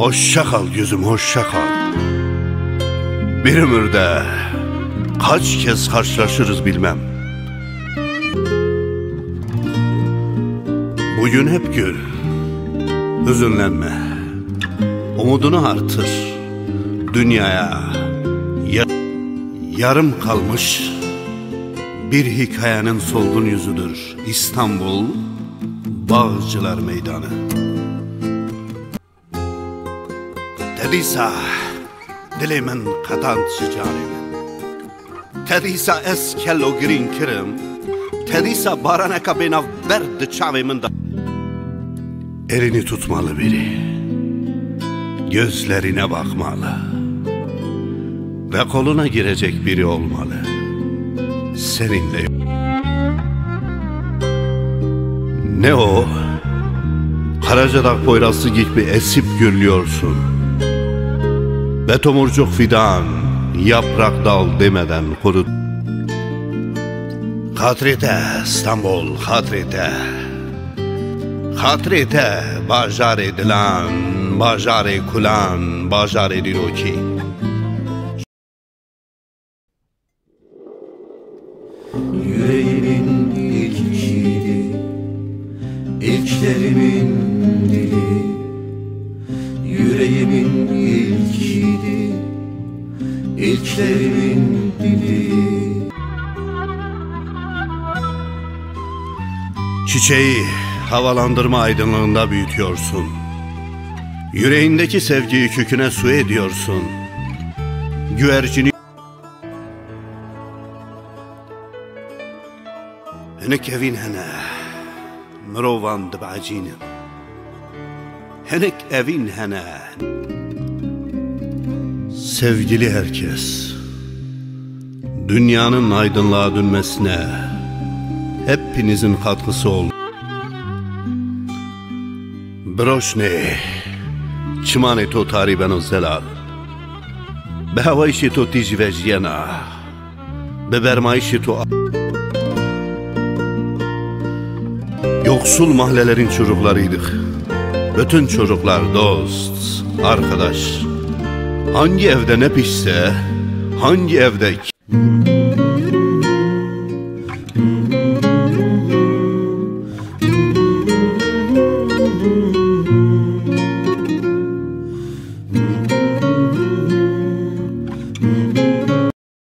Hoşça kal gözüm, hoşça kal. Bir ömürde kaç kez karşılaşırız bilmem. Bugün hep gül, hüzünlenme. Umudunu artır. Dünyaya yarım kalmış bir hikayenin solgun yüzüdür İstanbul Bağcılar Meydanı. Dediyse dilimin kadançı canimin, dediyse eskel o girin kirim, dediyse baraneka bina verdi çavimin da. Elini tutmalı biri, gözlerine bakmalı ve koluna girecek biri olmalı. Seninle ne o? Karacadağ poyrası gibi esip gürlüyorsun. Ve tomurcuk fidan, yaprak dal demeden kurut. Hatrite İstanbul, hatrite. Hatrite bajar edilen, bajar kulan, bajar edilo ki. Yüreğimin ilkiydi, ilklerimin dili. Yüreğimin ilkiydi, ilklerimin dili. Çiçeği havalandırma aydınlığında büyütüyorsun. Yüreğindeki sevgiyi köküne su ediyorsun. Güvercini هنك evin hene مروان دبعجينم هنك evin hene. Sevgili herkes, dünyanın aydınlığa dönmesine hepinizin katkısı oldu. Broşne çimane to tariben o zelal be havayşi to tij vejyena be bermayşi to. Yoksul mahallelerin çocuklarıydık. Bütün çocuklar dost, arkadaş. Hangi evde ne pişse, hangi evde